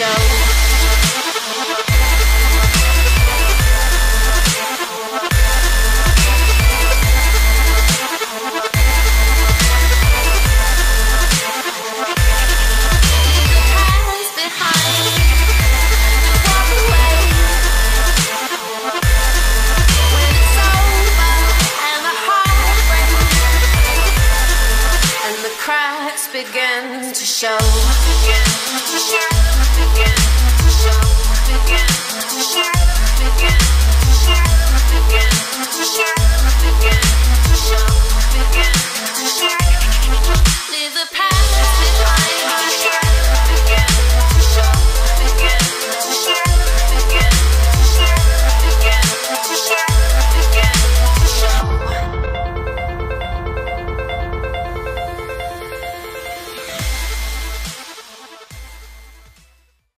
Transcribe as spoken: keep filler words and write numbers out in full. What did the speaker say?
show. Begin to show, begin to show, begin to show, begin to show, begin to show, begin to show, begin.